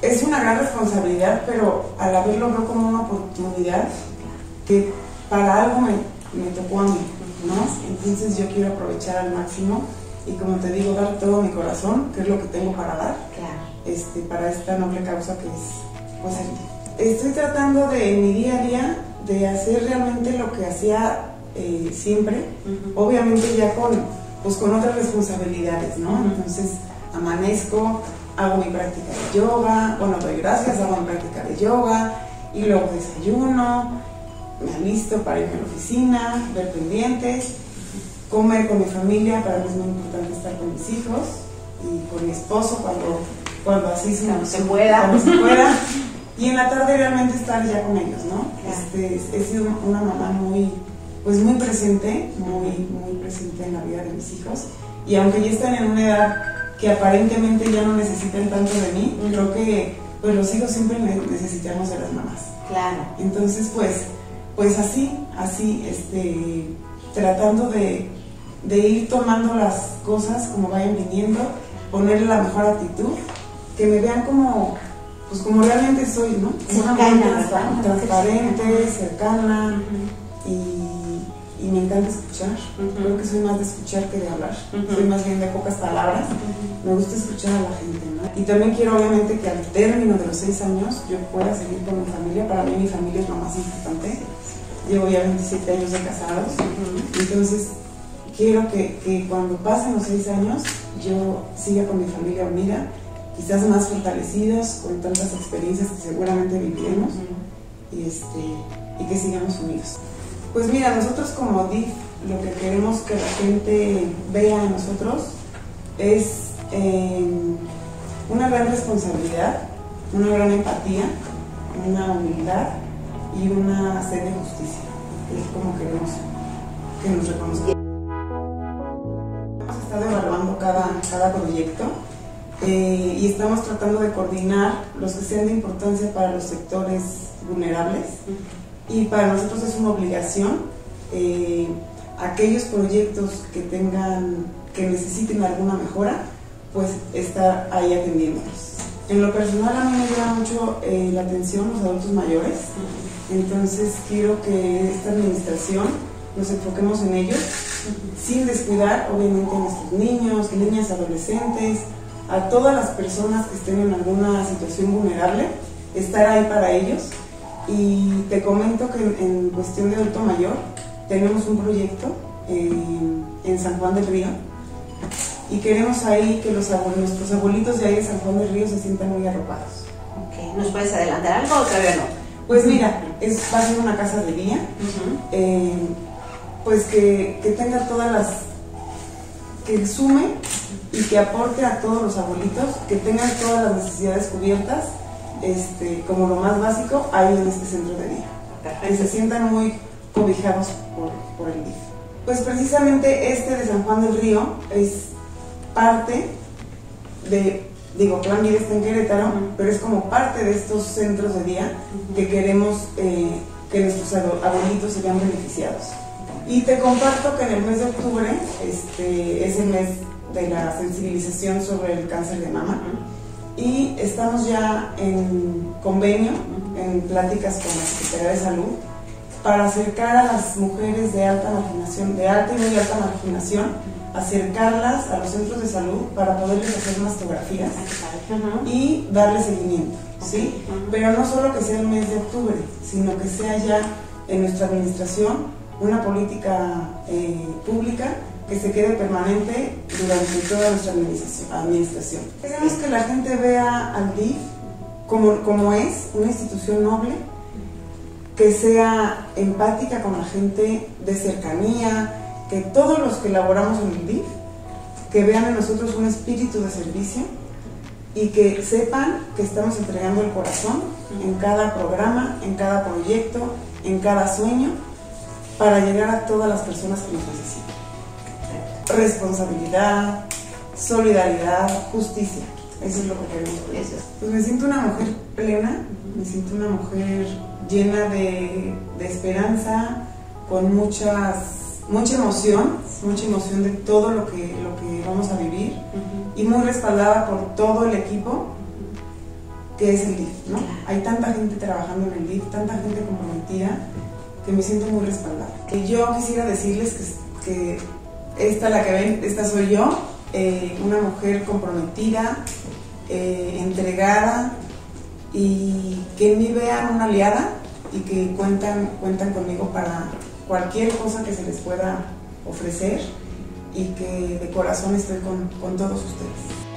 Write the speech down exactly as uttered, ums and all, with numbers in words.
es una gran responsabilidad, pero a la vez lo veo como una oportunidad que para algo me, me tocó a mí, ¿no? Entonces yo quiero aprovechar al máximo y, como te digo, dar todo mi corazón, que es lo que tengo para dar, claro. este, para esta noble causa que es, pues, el, estoy tratando de, en mi día a día, de hacer realmente lo que hacía eh, siempre, uh-huh. obviamente ya con, pues, con otras responsabilidades, ¿no? Uh-huh. Entonces amanezco, hago mi práctica de yoga, bueno, doy gracias, hago mi práctica de yoga, y luego desayuno, me alisto para irme a la oficina, ver pendientes, comer con mi familia. Para mí es muy importante estar con mis hijos y con mi esposo cuando, cuando así se, cuando se pueda. Cuando se pueda. Y en la tarde realmente estar ya con ellos, ¿no? Claro. Este, he sido una mamá muy, pues muy presente, muy, muy presente en la vida de mis hijos. Y aunque ya están en una edad que aparentemente ya no necesitan tanto de mí, uh-huh. creo que pues los hijos siempre necesitamos de las mamás. Claro. Entonces, pues, pues así, así, este, tratando de, de ir tomando las cosas como vayan viniendo, ponerle la mejor actitud, que me vean como, pues como realmente soy, ¿no? Como una mujer trans, transparente, cercana, uh-huh. y, y me encanta escuchar. Uh-huh. Creo que soy más de escuchar que de hablar. Uh-huh. Soy más bien de pocas palabras. Uh-huh. Me gusta escuchar a la gente, ¿no? Y también quiero, obviamente, que al término de los seis años yo pueda seguir con mi familia. Para mí mi familia es lo más importante. Llevo ya veintisiete años de casados. Uh-huh. Entonces quiero que, que cuando pasen los seis años yo siga con mi familia unida, quizás más fortalecidos, con tantas experiencias que seguramente viviremos, uh-huh. y, este, y que sigamos unidos. Pues mira, nosotros como D I F lo que queremos que la gente vea en nosotros es eh, una gran responsabilidad, una gran empatía, una humildad y una sed de justicia. Es como queremos que nos reconozcan. Hemos estado evaluando cada, cada proyecto eh, y estamos tratando de coordinar los que sean de importancia para los sectores vulnerables, y para nosotros es una obligación eh, aquellos proyectos que tengan, que necesiten alguna mejora, pues estar ahí atendiéndolos. En lo personal a mí me llama mucho eh, la atención los adultos mayores, entonces quiero que esta administración nos enfoquemos en ellos, sin descuidar obviamente a nuestros niños, niñas, adolescentes, a todas las personas que estén en alguna situación vulnerable, estar ahí para ellos. Y te comento que en, en cuestión de adulto mayor tenemos un proyecto eh, en San Juan del Río, y queremos ahí que los abuelos, nuestros abuelitos de ahí de San Juan del Río se sientan muy arropados. Okay. ¿Nos puedes adelantar algo o todavía no? Pues mira, es, va a ser una casa de día, uh-huh. eh, pues que, que tenga todas las, que sume y que aporte a todos los abuelitos, que tengan todas las necesidades cubiertas, este, como lo más básico, ahí en este centro de día. Perfecto. Que se sientan muy cobijados por, por el D I F. Pues precisamente este de San Juan del Río es parte de, digo, Plan Vida está en Querétaro, uh-huh. pero es como parte de estos centros de día, uh-huh. que queremos eh, que nuestros abuelitos se vean beneficiados. Y te comparto que en el mes de octubre este, es el mes de la sensibilización sobre el cáncer de mama, uh-huh. y estamos ya en convenio, uh-huh. en pláticas con la Secretaría de Salud, para acercar a las mujeres de alta marginación, de alta y muy alta marginación, uh-huh. acercarlas a los centros de salud para poderles hacer mastografías, uh-huh. y darles seguimiento, ¿sí? Uh-huh. Pero no solo que sea el mes de octubre, sino que sea ya en nuestra administración una política eh, pública que se quede permanente durante toda nuestra administración. Queremos que la gente vea al D I F como, como es, una institución noble, que sea empática con la gente, de cercanía, que todos los que laboramos en el D I F, que vean en nosotros un espíritu de servicio y que sepan que estamos entregando el corazón en cada programa, en cada proyecto, en cada sueño, para llegar a todas las personas que nos necesitan. Responsabilidad, solidaridad, justicia, eso es lo que queremos. Pues me siento una mujer plena, me siento una mujer llena de, de esperanza, con muchas, mucha emoción, mucha emoción de todo lo que, lo que vamos a vivir, uh-huh. y muy respaldada por todo el equipo, que es el D I F, ¿no? Hay tanta gente trabajando en el D I F, tanta gente comprometida, que me siento muy respaldada. Y yo quisiera decirles que, que esta, la que ven, esta soy yo, eh, una mujer comprometida, eh, entregada, y que en mí vean una aliada y que cuentan, cuentan conmigo para cualquier cosa que se les pueda ofrecer, y que de corazón estoy con, con todos ustedes.